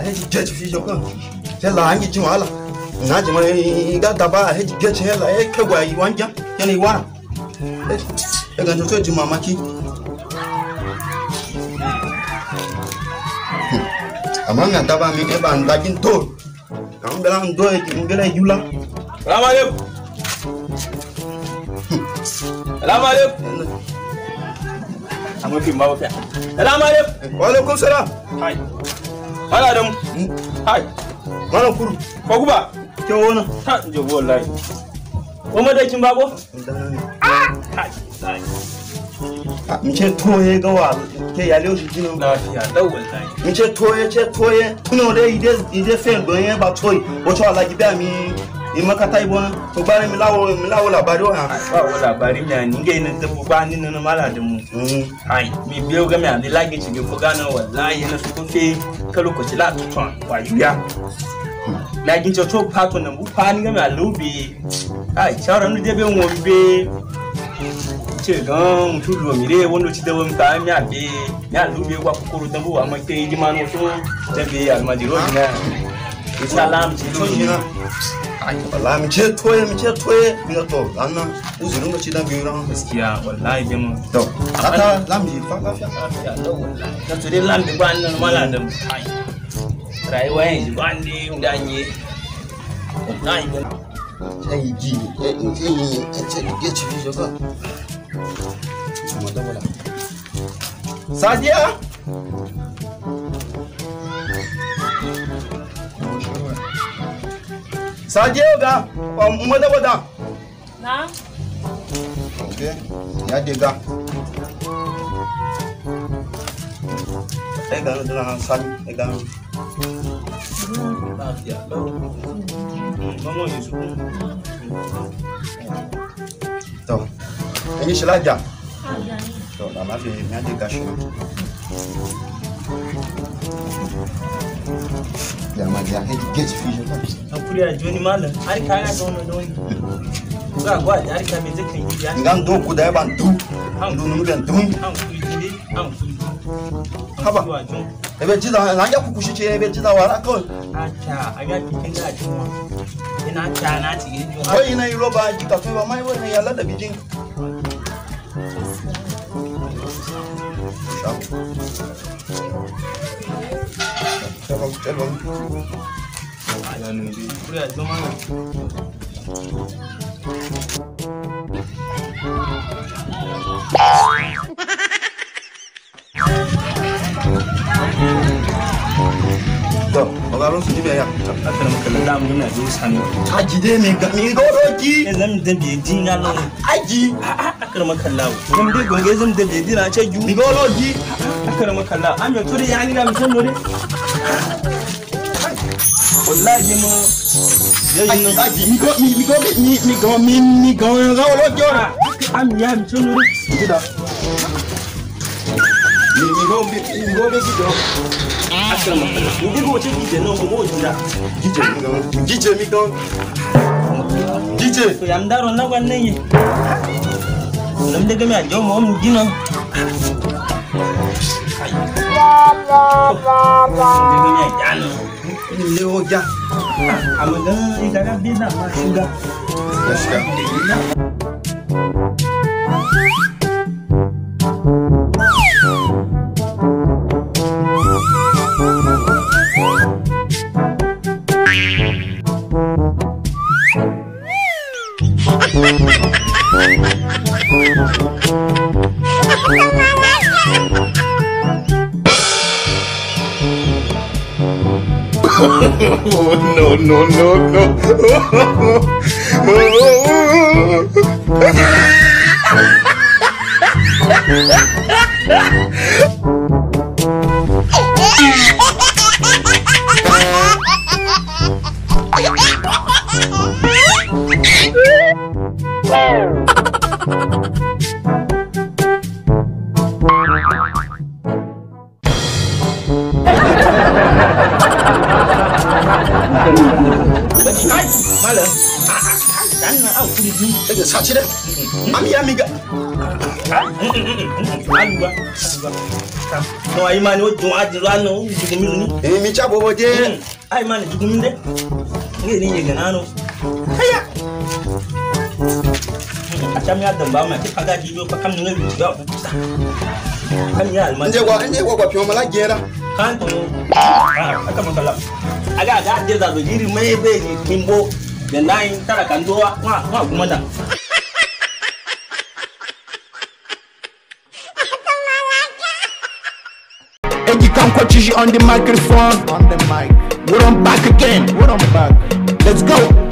heji get fi joko se la angi ji wala na ji mai ga daba heji get he la e ke gwa yi wanja yana iwa e ga to ji mamaki amanga daba mi e ban da jin to am belan do e ngela yula Salam alaikum. Salam alaikum. Amma fi ma wafiya. Salam alaikum. Wa alaikum salam. Hai. Mala Adamu. Hai. Mana kuru. Ko kuba? Ke wona. Ha, je wallahi. Ko madakin bako? Hai. Mi ce toye ga wa ke ya lewo jino. Lafiya lau wallahi. Mi ce toye tuno de ide fe don yen ba toy. O cho ala gibe mi imakata ibona to bare mi lawo labari wa. Ba wa labari na ni ga ina da ba ni na Mala Adamu. Hai, mi biyo ga mi an lage ci ga gana wallahi na su ko fe ka lokaci la tutun wa yuya. Lagin ce to pato na bu pa ni ga mi alubi. Ai, shawara ni de be won be ce gan tulu mi re wono ci da won ta mi abi mi alubi wa kokoro dan bu wa ma ke di manu to da be almajiro na. Salam ci to ni na. Ai wallahi mi ce toye mi to anna uzurin da ci dan biyu ran Gaskiya wallahi dai mun to ata lamji fa lafiya lau wallahi ka to dai lambi ba nan Mala Adamu. Ai rayuwa yanzu ba ne undanye wallahi ban ai ji ce ke ci fi joko Sadiya Sadiya ga wada Na? okay ya dega ai ga na sami ai ga lafiya lau mamo ne su to ni shi lafiya to da lafiya ya dega shi ya ma ya kai get fi joko hakuri a joni malam har ka ga da wannan doni ga gwa da har ka me zai kan yi ya ngan do ku da ban du han du nu ben dun han kuri ne han kuri haba ebe jiza na ya kuku shi ce ebe jiza wara kawai acha aga cikin da jinwa ina ta na ci ne wai ina yi roba ji ka tuba mai wai ya lada bijin kuri a joma to ogaro su jibe ya akara makalla da mun na je sanu aji de mi goroki ne zan da bi dinga nan aji akara makalla zan da gonge zan da bi dina ce ju mi goroki akara makalla am yo tore yani ga mutan nore wallahi mo yayin nan aji mi go ga olojo am ya mutan nore jida mi go be gido akara makalla ni go ce ki no mo jira gije mi go gije to yam daro na gwanne yi nam daga mi ajo mo mu gina daga mi ajano ni le oja amaga ikaga bina ma shuga gaskiya Oh, no. Malam, dan na au kuri ji daga saci da. Ami ya miga. Aluba. No ai mani o dun adira no jugumi ni. Mi cha bobo je. Ai mani jugumi de. Nge ni yega nano. Haya. Achami adam ba ma ki paga di ko kam ni ngi yo. Kan ya alman. Nje kwa pio mala gera. Kan to. Aka makala. Aga de da giri mai be ni kimbo. Den nai tara kan doa. Wa gumanda. On the microphone, on the mic. We're on back again. We're on back. Let's go.